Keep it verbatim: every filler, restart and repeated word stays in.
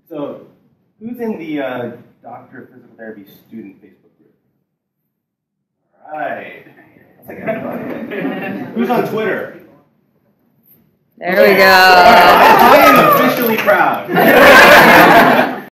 So, who's in the uh, Doctor of Physical Therapy student Facebook group? All right. That's like everybody. Who's on Twitter? There we go.